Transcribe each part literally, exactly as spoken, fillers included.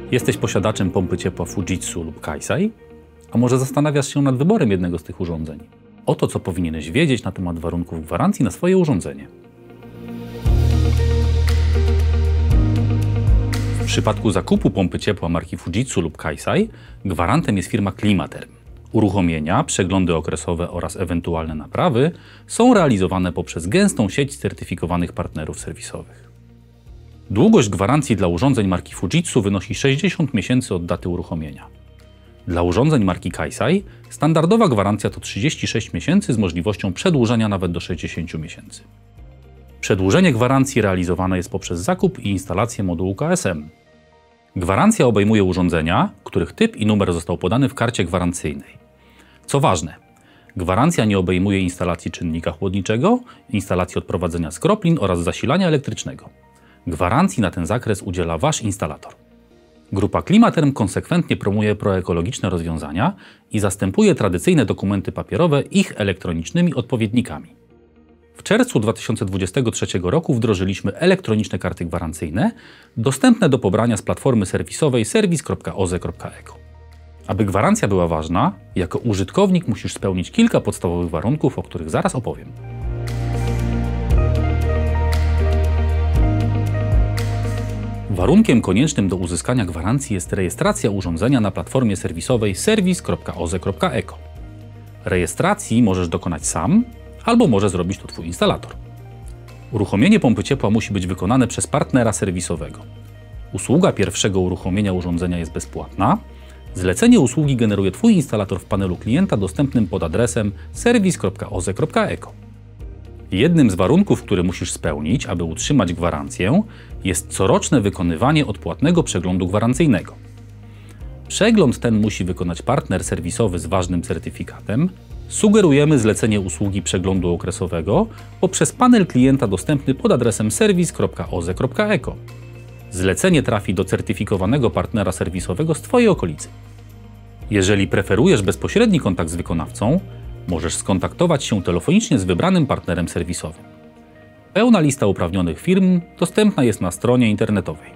Jesteś posiadaczem pompy ciepła Fujitsu lub Kaisai? A może zastanawiasz się nad wyborem jednego z tych urządzeń? Oto co powinieneś wiedzieć na temat warunków gwarancji na swoje urządzenie. W przypadku zakupu pompy ciepła marki Fujitsu lub Kaisai gwarantem jest firma Klimaterm. Uruchomienia, przeglądy okresowe oraz ewentualne naprawy są realizowane poprzez gęstą sieć certyfikowanych partnerów serwisowych. Długość gwarancji dla urządzeń marki Fujitsu wynosi sześćdziesiąt miesięcy od daty uruchomienia. Dla urządzeń marki Kaisai standardowa gwarancja to trzydzieści sześć miesięcy z możliwością przedłużenia nawet do sześćdziesięciu miesięcy. Przedłużenie gwarancji realizowane jest poprzez zakup i instalację modułu K S M. Gwarancja obejmuje urządzenia, których typ i numer został podany w karcie gwarancyjnej. Co ważne, gwarancja nie obejmuje instalacji czynnika chłodniczego, instalacji odprowadzenia skroplin oraz zasilania elektrycznego. Gwarancji na ten zakres udziela Wasz instalator. Grupa Klimaterm konsekwentnie promuje proekologiczne rozwiązania i zastępuje tradycyjne dokumenty papierowe ich elektronicznymi odpowiednikami. W czerwcu dwa tysiące dwudziestego trzeciego roku wdrożyliśmy elektroniczne karty gwarancyjne, dostępne do pobrania z platformy serwisowej serwis kropka o z e kropka eko. Aby gwarancja była ważna, jako użytkownik musisz spełnić kilka podstawowych warunków, o których zaraz opowiem. Warunkiem koniecznym do uzyskania gwarancji jest rejestracja urządzenia na platformie serwisowej serwis kropka o z e kropka eko. Rejestracji możesz dokonać sam, albo może zrobić to Twój instalator. Uruchomienie pompy ciepła musi być wykonane przez partnera serwisowego. Usługa pierwszego uruchomienia urządzenia jest bezpłatna. Zlecenie usługi generuje Twój instalator w panelu klienta dostępnym pod adresem serwis kropka o z e kropka eko. Jednym z warunków, który musisz spełnić, aby utrzymać gwarancję, jest coroczne wykonywanie odpłatnego przeglądu gwarancyjnego. Przegląd ten musi wykonać partner serwisowy z ważnym certyfikatem. Sugerujemy zlecenie usługi przeglądu okresowego poprzez panel klienta dostępny pod adresem serwis kropka o z e kropka eko. Zlecenie trafi do certyfikowanego partnera serwisowego z Twojej okolicy. Jeżeli preferujesz bezpośredni kontakt z wykonawcą, możesz skontaktować się telefonicznie z wybranym partnerem serwisowym. Pełna lista uprawnionych firm dostępna jest na stronie internetowej.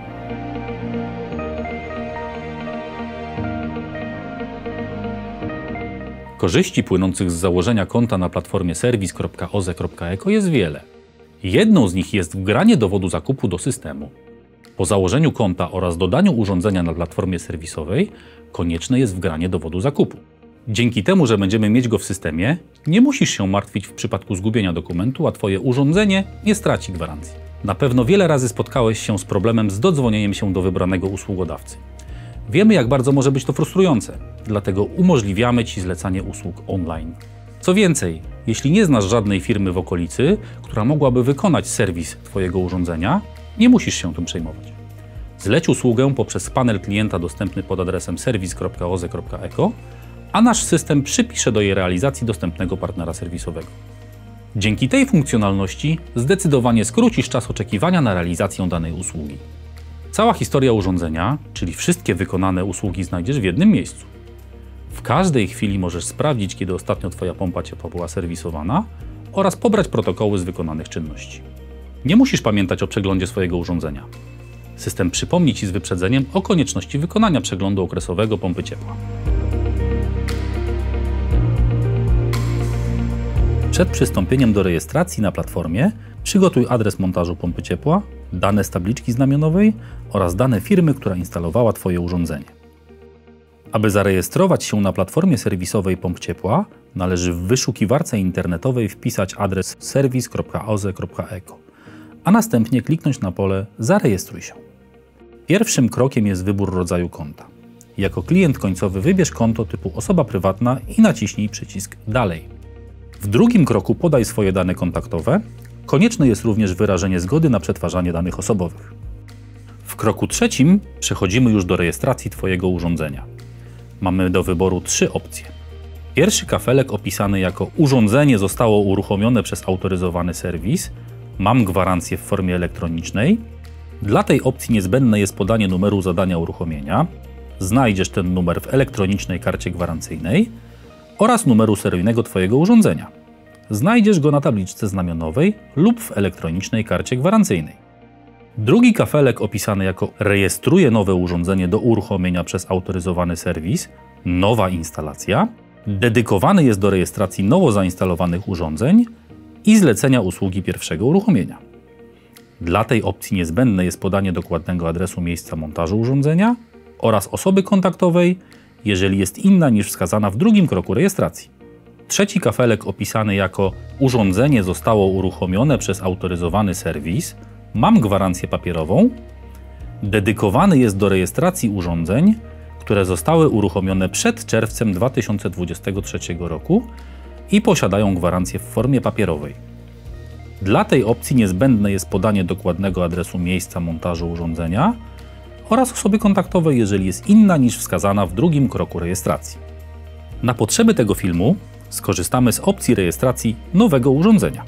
Korzyści płynących z założenia konta na platformie serwis kropka o z e kropka eko jest wiele. Jedną z nich jest wgranie dowodu zakupu do systemu. Po założeniu konta oraz dodaniu urządzenia na platformie serwisowej konieczne jest wgranie dowodu zakupu. Dzięki temu, że będziemy mieć go w systemie, nie musisz się martwić w przypadku zgubienia dokumentu, a Twoje urządzenie nie straci gwarancji. Na pewno wiele razy spotkałeś się z problemem z dodzwonieniem się do wybranego usługodawcy. Wiemy, jak bardzo może być to frustrujące, dlatego umożliwiamy Ci zlecanie usług online. Co więcej, jeśli nie znasz żadnej firmy w okolicy, która mogłaby wykonać serwis Twojego urządzenia, nie musisz się tym przejmować. Zleć usługę poprzez panel klienta dostępny pod adresem serwis kropka o z e kropka eko, a nasz system przypisze do jej realizacji dostępnego partnera serwisowego. Dzięki tej funkcjonalności zdecydowanie skrócisz czas oczekiwania na realizację danej usługi. Cała historia urządzenia, czyli wszystkie wykonane usługi, znajdziesz w jednym miejscu. W każdej chwili możesz sprawdzić, kiedy ostatnio Twoja pompa ciepła była serwisowana oraz pobrać protokoły z wykonanych czynności. Nie musisz pamiętać o przeglądzie swojego urządzenia. System przypomni Ci z wyprzedzeniem o konieczności wykonania przeglądu okresowego pompy ciepła. Przed przystąpieniem do rejestracji na platformie przygotuj adres montażu pompy ciepła, dane z tabliczki znamionowej oraz dane firmy, która instalowała Twoje urządzenie. Aby zarejestrować się na platformie serwisowej pomp ciepła, należy w wyszukiwarce internetowej wpisać adres serwis kropka o z e kropka eko, a następnie kliknąć na pole Zarejestruj się. Pierwszym krokiem jest wybór rodzaju konta. Jako klient końcowy wybierz konto typu osoba prywatna i naciśnij przycisk Dalej. W drugim kroku podaj swoje dane kontaktowe. Konieczne jest również wyrażenie zgody na przetwarzanie danych osobowych. W kroku trzecim przechodzimy już do rejestracji Twojego urządzenia. Mamy do wyboru trzy opcje. Pierwszy kafelek opisany jako urządzenie zostało uruchomione przez autoryzowany serwis. Mam gwarancję w formie elektronicznej. Dla tej opcji niezbędne jest podanie numeru zadania uruchomienia. Znajdziesz ten numer w elektronicznej karcie gwarancyjnej oraz numeru seryjnego Twojego urządzenia. Znajdziesz go na tabliczce znamionowej lub w elektronicznej karcie gwarancyjnej. Drugi kafelek opisany jako rejestruje nowe urządzenie do uruchomienia przez autoryzowany serwis, nowa instalacja, dedykowany jest do rejestracji nowo zainstalowanych urządzeń i zlecenia usługi pierwszego uruchomienia. Dla tej opcji niezbędne jest podanie dokładnego adresu miejsca montażu urządzenia oraz osoby kontaktowej, jeżeli jest inna niż wskazana w drugim kroku rejestracji. Trzeci kafelek opisany jako urządzenie zostało uruchomione przez autoryzowany serwis, mam gwarancję papierową, dedykowany jest do rejestracji urządzeń, które zostały uruchomione przed czerwcem dwa tysiące dwudziestego trzeciego roku i posiadają gwarancję w formie papierowej. Dla tej opcji niezbędne jest podanie dokładnego adresu miejsca montażu urządzenia oraz osoby kontaktowej, jeżeli jest inna niż wskazana w drugim kroku rejestracji. Na potrzeby tego filmu skorzystamy z opcji rejestracji nowego urządzenia.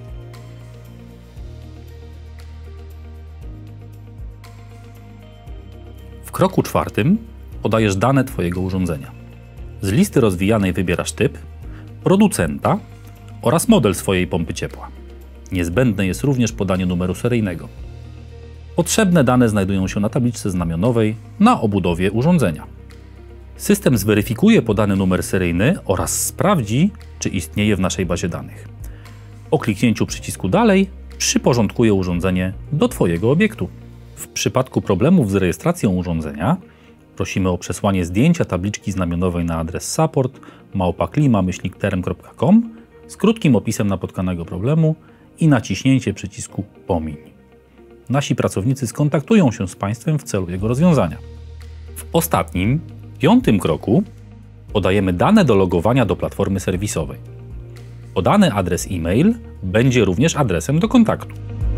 W kroku czwartym podajesz dane Twojego urządzenia. Z listy rozwijanej wybierasz typ, producenta oraz model swojej pompy ciepła. Niezbędne jest również podanie numeru seryjnego. Potrzebne dane znajdują się na tabliczce znamionowej na obudowie urządzenia. System zweryfikuje podany numer seryjny oraz sprawdzi, czy istnieje w naszej bazie danych. Po kliknięciu przycisku Dalej przyporządkuje urządzenie do Twojego obiektu. W przypadku problemów z rejestracją urządzenia prosimy o przesłanie zdjęcia tabliczki znamionowej na adres support małpa klima myślnik term kropka com z krótkim opisem napotkanego problemu i naciśnięcie przycisku Pomiń. Nasi pracownicy skontaktują się z Państwem w celu jego rozwiązania. W ostatnim, piątym kroku podajemy dane do logowania do platformy serwisowej. Podany adres e-mail będzie również adresem do kontaktu.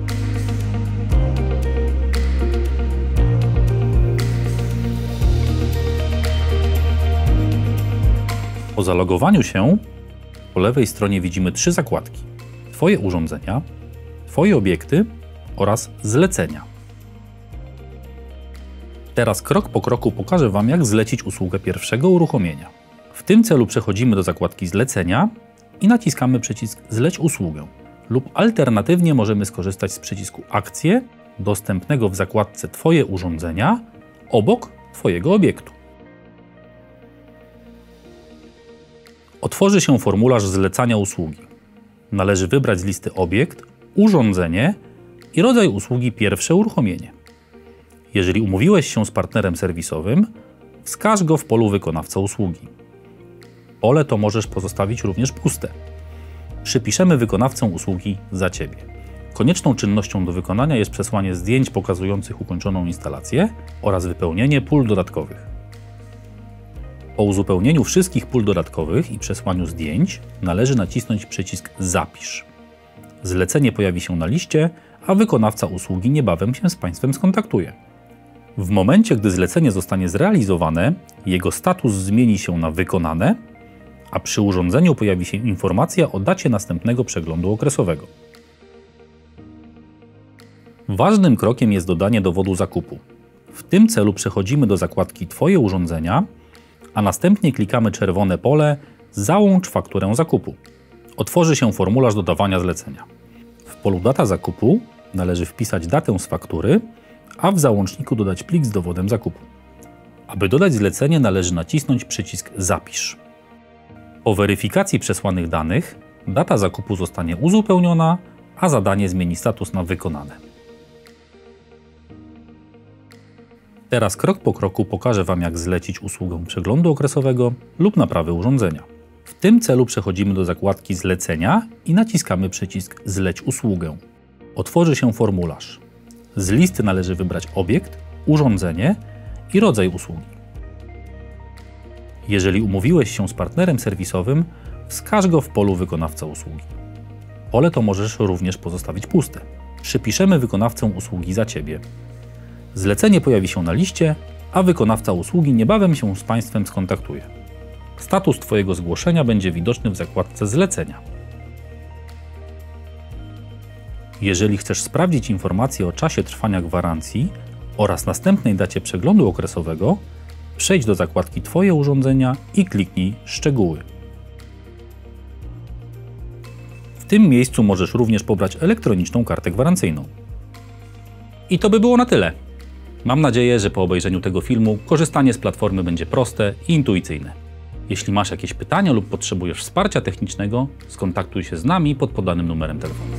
Po zalogowaniu się po lewej stronie widzimy trzy zakładki: Twoje urządzenia, Twoje obiekty oraz zlecenia. Teraz krok po kroku pokażę Wam, jak zlecić usługę pierwszego uruchomienia. W tym celu przechodzimy do zakładki Zlecenia i naciskamy przycisk Zleć usługę. Lub alternatywnie możemy skorzystać z przycisku Akcje dostępnego w zakładce Twoje urządzenia obok Twojego obiektu. Otworzy się formularz zlecania usługi. Należy wybrać z listy obiekt, urządzenie i rodzaj usługi pierwsze uruchomienie. Jeżeli umówiłeś się z partnerem serwisowym, wskaż go w polu wykonawca usługi. Pole to możesz pozostawić również puste. Przypiszemy wykonawcę usługi za Ciebie. Konieczną czynnością do wykonania jest przesłanie zdjęć pokazujących ukończoną instalację oraz wypełnienie pól dodatkowych. Po uzupełnieniu wszystkich pól dodatkowych i przesłaniu zdjęć należy nacisnąć przycisk Zapisz. Zlecenie pojawi się na liście, a wykonawca usługi niebawem się z Państwem skontaktuje. W momencie, gdy zlecenie zostanie zrealizowane, jego status zmieni się na wykonane, a przy urządzeniu pojawi się informacja o dacie następnego przeglądu okresowego. Ważnym krokiem jest dodanie dowodu zakupu. W tym celu przechodzimy do zakładki Twoje urządzenia, a następnie klikamy czerwone pole Załącz fakturę zakupu. Otworzy się formularz dodawania zlecenia. W polu Data zakupu należy wpisać datę z faktury, a w załączniku dodać plik z dowodem zakupu. Aby dodać zlecenie, należy nacisnąć przycisk Zapisz. Po weryfikacji przesłanych danych data zakupu zostanie uzupełniona, a zadanie zmieni status na wykonane. Teraz krok po kroku pokażę Wam, jak zlecić usługę przeglądu okresowego lub naprawy urządzenia. W tym celu przechodzimy do zakładki Zlecenia i naciskamy przycisk Zleć usługę. Otworzy się formularz. Z listy należy wybrać obiekt, urządzenie i rodzaj usługi. Jeżeli umówiłeś się z partnerem serwisowym, wskaż go w polu wykonawca usługi. Pole to możesz również pozostawić puste. Przypiszemy wykonawcę usługi za Ciebie. Zlecenie pojawi się na liście, a wykonawca usługi niebawem się z Państwem skontaktuje. Status Twojego zgłoszenia będzie widoczny w zakładce Zlecenia. Jeżeli chcesz sprawdzić informacje o czasie trwania gwarancji oraz następnej dacie przeglądu okresowego, przejdź do zakładki Twoje urządzenia i kliknij Szczegóły. W tym miejscu możesz również pobrać elektroniczną kartę gwarancyjną. I to by było na tyle. Mam nadzieję, że po obejrzeniu tego filmu korzystanie z platformy będzie proste i intuicyjne. Jeśli masz jakieś pytania lub potrzebujesz wsparcia technicznego, skontaktuj się z nami pod podanym numerem telefonu.